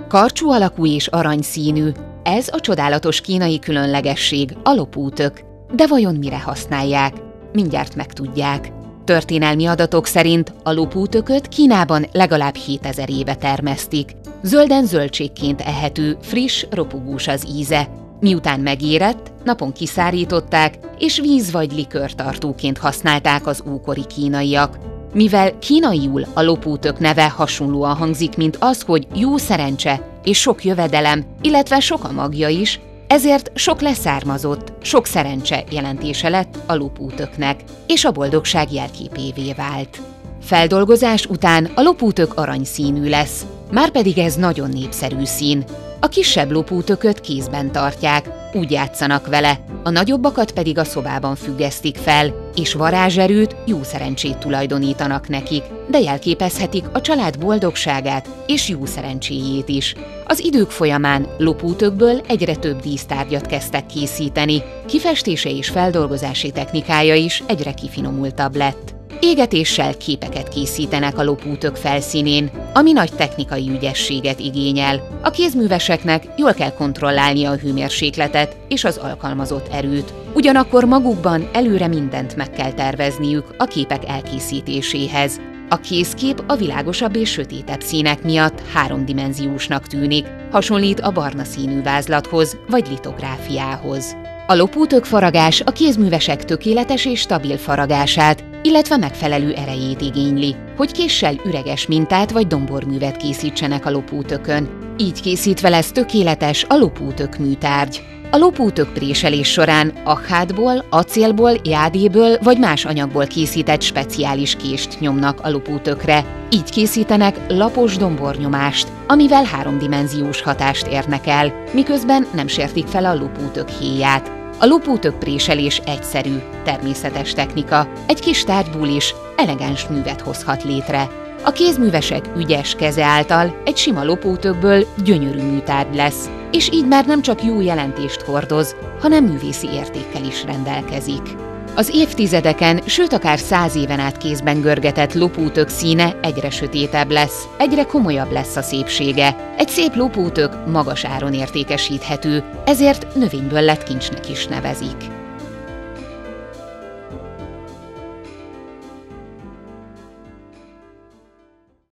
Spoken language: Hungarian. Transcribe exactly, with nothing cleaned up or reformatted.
Karcsú alakú és aranyszínű, ez a csodálatos kínai különlegesség, a lopútök. De vajon mire használják? Mindjárt megtudják. Történelmi adatok szerint a lopútököt Kínában legalább hétezer éve termesztik. Zölden zöldségként ehető, friss, ropogós az íze. Miután megérett, napon kiszárították, és víz- vagy likőrtartóként használták az ókori kínaiak. Mivel kínaiul a lopútök neve hasonlóan hangzik, mint az, hogy jó szerencse és sok jövedelem, illetve sok a magja is, ezért sok leszármazott, sok szerencse jelentése lett a lopútöknek, és a boldogság jelképévé vált. Feldolgozás után a lopútök aranyszínű lesz, márpedig ez nagyon népszerű szín. A kisebb lopútököt kézben tartják, úgy játszanak vele, a nagyobbakat pedig a szobában függesztik fel, és varázserőt, jó szerencsét tulajdonítanak nekik, de jelképezhetik a család boldogságát és jó szerencséjét is. Az idők folyamán lopútökből egyre több dísztárgyat kezdtek készíteni, kifestése és feldolgozási technikája is egyre kifinomultabb lett. Égetéssel képeket készítenek a lopútök felszínén, ami nagy technikai ügyességet igényel. A kézműveseknek jól kell kontrollálni a hőmérsékletet és az alkalmazott erőt. Ugyanakkor magukban előre mindent meg kell tervezniük a képek elkészítéséhez. A kézkép a világosabb és sötétebb színek miatt háromdimenziósnak tűnik, hasonlít a barna színű vázlathoz vagy litográfiához. A lopútök faragás a kézművesek tökéletes és stabil faragását, illetve megfelelő erejét igényli, hogy késsel üreges mintát vagy domborművet készítsenek a lopútökön. Így készítve lesz tökéletes a lopútök műtárgy. A lopútök préselés során akhátból, acélból, jádéből vagy más anyagból készített speciális kést nyomnak a lopútökre. Így készítenek lapos dombornyomást, amivel háromdimenziós hatást érnek el, miközben nem sértik fel a lopútök héját. A lopútök préselés egyszerű, természetes technika, egy kis tárgyból is elegáns művet hozhat létre. A kézművesek ügyes keze által egy sima lopútökből gyönyörű műtárgy lesz, és így már nem csak jó jelentést hordoz, hanem művészi értékkel is rendelkezik. Az évtizedeken, sőt akár száz éven át kézben görgetett lopútök színe egyre sötétebb lesz, egyre komolyabb lesz a szépsége. Egy szép lopútök magas áron értékesíthető, ezért növényből lett kincsnek is nevezik.